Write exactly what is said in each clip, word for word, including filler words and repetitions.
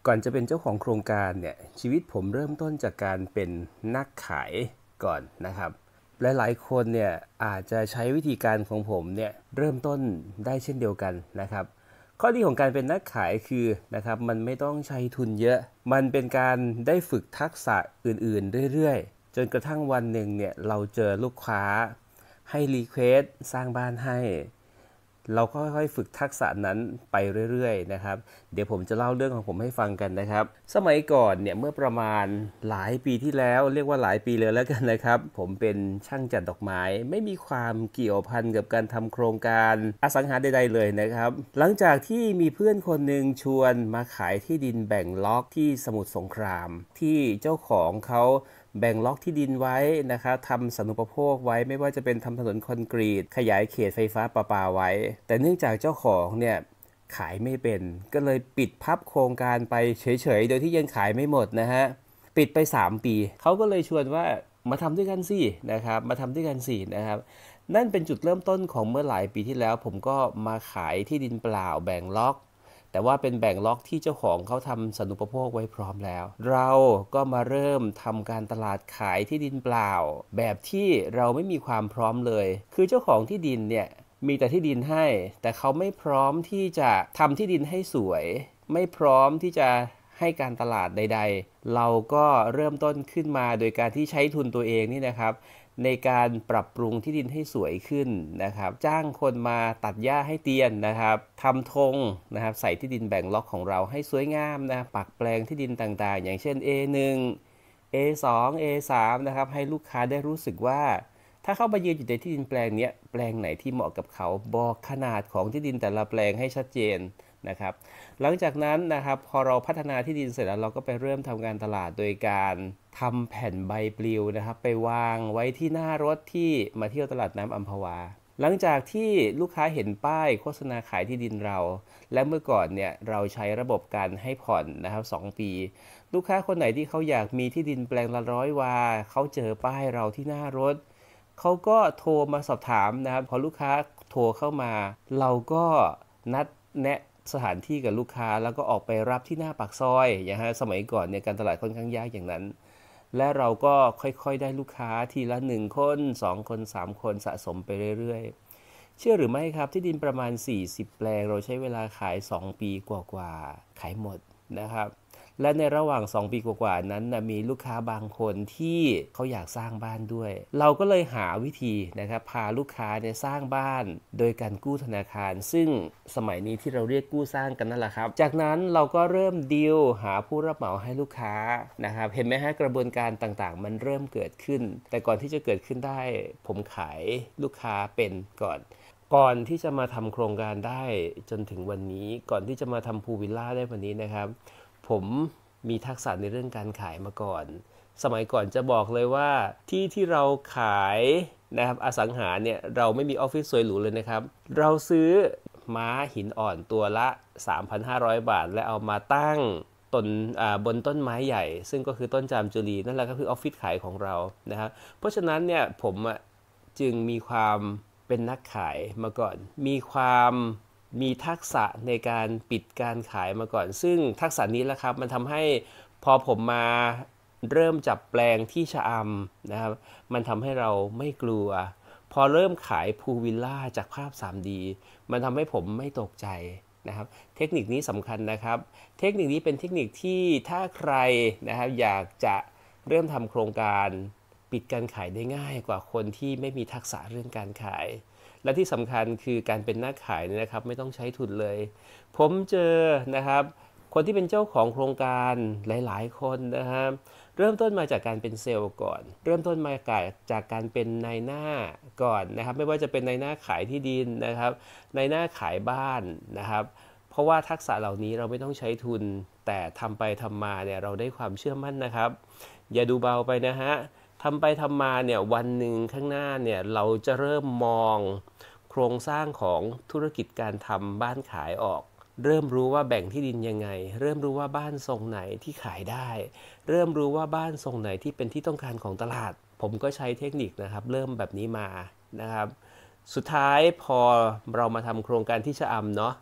ก่อนจะเป็นเจ้าของโครงการเนี่ยชีวิตผมเริ่มต้นจากการเป็นนักขายก่อนนะครับหลายๆคนเนี่ยอาจจะใช้วิธีการของผมเนี่ยเริ่มต้นได้เช่นเดียวกันนะครับข้อดีของการเป็นนักขายคือนะครับมันไม่ต้องใช้ทุนเยอะมันเป็นการได้ฝึกทักษะอื่นๆเรื่อยๆจนกระทั่งวันหนึ่งเนี่ยเราเจอลูกค้าให้รีเควสสร้างบ้านให้เราก็ค่อยๆฝึกทักษะนั้นไปเรื่อยๆนะครับเดี๋ยวผมจะเล่าเรื่องของผมให้ฟังกันนะครับสมัยก่อนเนี่ยเมื่อประมาณหลายปีที่แล้วเรียกว่าหลายปีเลยแล้วกันนะครับผมเป็นช่างจัดดอกไม้ไม่มีความเกี่ยวพันกับการทำโครงการอสังหาใดๆเลยนะครับหลังจากที่มีเพื่อนคนหนึ่งชวนมาขายที่ดินแบ่งล็อกที่สมุทรสงครามที่เจ้าของเขาแบ่งล็อกที่ดินไว้นะครับทำสาธารณูปโภคไว้ไม่ว่าจะเป็นทำถนนคอนกรีตขยายเขตไฟฟ้าประปาไว้แต่เนื่องจากเจ้าของเนี่ยขายไม่เป็นก็เลยปิดพับโครงการไปเฉยๆโดยที่ยังขายไม่หมดนะฮะปิดไปสามปีเขาก็เลยชวนว่ามาทำด้วยกันสินะครับมาทำด้วยกันสินะครับนั่นเป็นจุดเริ่มต้นของเมื่อหลายปีที่แล้วผมก็มาขายที่ดินเปล่าแบ่งล็อกแต่ว่าเป็นแบ่งล็อกที่เจ้าของเขาทำสาธารณูปโภคไว้พร้อมแล้วเราก็มาเริ่มทำการตลาดขายที่ดินเปล่าแบบที่เราไม่มีความพร้อมเลยคือเจ้าของที่ดินเนี่ยมีแต่ที่ดินให้แต่เขาไม่พร้อมที่จะทำที่ดินให้สวยไม่พร้อมที่จะให้การตลาดใดๆเราก็เริ่มต้นขึ้นมาโดยการที่ใช้ทุนตัวเองนี่นะครับในการปรับปรุงที่ดินให้สวยขึ้นนะครับจ้างคนมาตัดหญ้าให้เตียนนะครับทำธงนะครับใส่ที่ดินแบ่งล็อกของเราให้สวยงามนะปักแปลงที่ดินต่างๆอย่างเช่น เอ หนึ่ง เอ สอง เอ สาม นะครับให้ลูกค้าได้รู้สึกว่าถ้าเข้ามายืนอยู่ในที่ดินแปลงนี้แปลงไหนที่เหมาะกับเขาบอกขนาดของที่ดินแต่ละแปลงให้ชัดเจนนะครับหลังจากนั้นนะครับพอเราพัฒนาที่ดินเสร็จแล้วเราก็ไปเริ่มทำการตลาดโดยการทำแผ่นใบปลิวนะครับไปวางไว้ที่หน้ารถที่มาเที่ยวตลาดน้ำอัมพวาหลังจากที่ลูกค้าเห็นป้ายโฆษณาขายที่ดินเราและเมื่อก่อนเนี่ยเราใช้ระบบการให้ผ่อนนะครับสองปีลูกค้าคนไหนที่เขาอยากมีที่ดินแปลงละร้อยวาเขาเจอป้ายเราที่หน้ารถเขาก็โทรมาสอบถามนะครับพอลูกค้าโทรเข้ามาเราก็นัดแนะสถานที่กับลูกค้าแล้วก็ออกไปรับที่หน้าปากซอยอย่างฮะสมัยก่อนเนี่ยการตลาดค่อนข้างยากอย่างนั้นและเราก็ค่อยๆได้ลูกค้าทีละหนึ่งคนสองคนสามคนสะสมไปเรื่อยๆเชื่อหรือไม่ครับที่ดินประมาณสี่สิบแปลงเราใช้เวลาขายสองปีกว่าๆขายหมดนะครับและในระหว่างสองปีกว่าๆนั้นนะมีลูกค้าบางคนที่เขาอยากสร้างบ้านด้วยเราก็เลยหาวิธีนะครับพาลูกค้าเนี่ยสร้างบ้านโดยการกู้ธนาคารซึ่งสมัยนี้ที่เราเรียกกู้สร้างกันนั่นแหละครับจากนั้นเราก็เริ่มดีลหาผู้รับเหมาให้ลูกค้านะครับเห็นไหมฮะกระบวนการต่างๆมันเริ่มเกิดขึ้นแต่ก่อนที่จะเกิดขึ้นได้ผมขายลูกค้าเป็นก่อนก่อนที่จะมาทำโครงการได้จนถึงวันนี้ก่อนที่จะมาทำพูลวิลล่าได้วันนี้นะครับผมมีทักษะในเรื่องการขายมาก่อนสมัยก่อนจะบอกเลยว่าที่ที่เราขายนะครับอสังหาเนี่ยเราไม่มีออฟฟิศสวยหรูเลยนะครับเราซื้อม้าหินอ่อนตัวละ สามพันห้าร้อย บาทและเอามาตั้งต้นบนต้นไม้ใหญ่ซึ่งก็คือต้นจามจุลีนั่นแหละก็คือออฟฟิศขายของเรานะครับเพราะฉะนั้นเนี่ยผมจึงมีความเป็นนักขายมาก่อนมีความมีทักษะในการปิดการขายมาก่อนซึ่งทักษะนี้แหละครับมันทำให้พอผมมาเริ่มจับแปลงที่ชะอำนะครับมันทำให้เราไม่กลัวพอเริ่มขายพูลวิลล่าจากภาพ ทรี ดี มันทำให้ผมไม่ตกใจนะครับเทคนิคนี้สำคัญนะครับเทคนิคนี้เป็นเทคนิคที่ถ้าใครนะครับอยากจะเริ่มทำโครงการปิดการขายได้ง่ายกว่าคนที่ไม่มีทักษะเรื่องการขายและที่สำคัญคือการเป็นนักขายเนี่ยนะครับไม่ต้องใช้ทุนเลยผมเจอนะครับคนที่เป็นเจ้าของโครงการหลายๆคนนะครับเริ่มต้นมาจากการเป็นเซลล์ก่อนเริ่มต้นมาจากการเป็นนายหน้าก่อนนะครับไม่ว่าจะเป็นนายหน้าขายที่ดินนะครับนายหน้าขายบ้านนะครับเพราะว่าทักษะเหล่านี้เราไม่ต้องใช้ทุนแต่ทำไปทำมาเนี่ยเราได้ความเชื่อมั่นนะครับอย่าดูเบาไปนะฮะทำไปทำมาเนี่ยวันหนึ่งข้างหน้าเนี่ยเราจะเริ่มมองโครงสร้างของธุรกิจการทำบ้านขายออกเริ่มรู้ว่าแบ่งที่ดินยังไงเริ่มรู้ว่าบ้านทรงไหนที่ขายได้เริ่มรู้ว่าบ้านทรงไหนที่เป็นที่ต้องการของตลาดผมก็ใช้เทคนิคนะครับเริ่มแบบนี้มานะครับสุดท้ายพอเรามาทำโครงการที่ชะอำเนาะ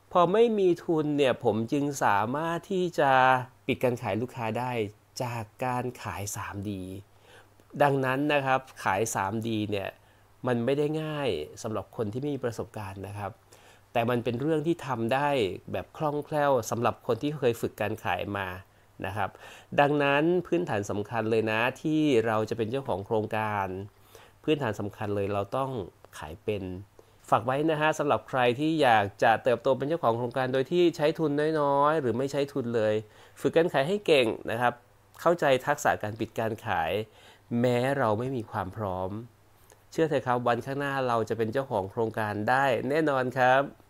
พอไม่มีทุนเนี่ยผมจึงสามารถที่จะปิดการขายลูกค้าได้จากการขาย ทรี ดี ดังนั้นนะครับขาย ทรี ดี เนี่ยมันไม่ได้ง่ายสำหรับคนที่ไม่มีประสบการณ์นะครับแต่มันเป็นเรื่องที่ทำได้แบบคล่องแคล่วสำหรับคนที่เคยฝึกการขายมานะครับดังนั้นพื้นฐานสำคัญเลยนะที่เราจะเป็นเจ้าของโครงการพื้นฐานสำคัญเลยเราต้องขายเป็นฝากไว้นะฮะสำหรับใครที่อยากจะเติบโตเป็นเจ้าของโครงการโดยที่ใช้ทุนน้อยๆหรือไม่ใช้ทุนเลยฝึกการขายให้เก่งนะครับเข้าใจทักษะการปิดการขายแม้เราไม่มีความพร้อมเชื่อเถอะครับวันข้างหน้าเราจะเป็นเจ้าของโครงการได้แน่นอนครับ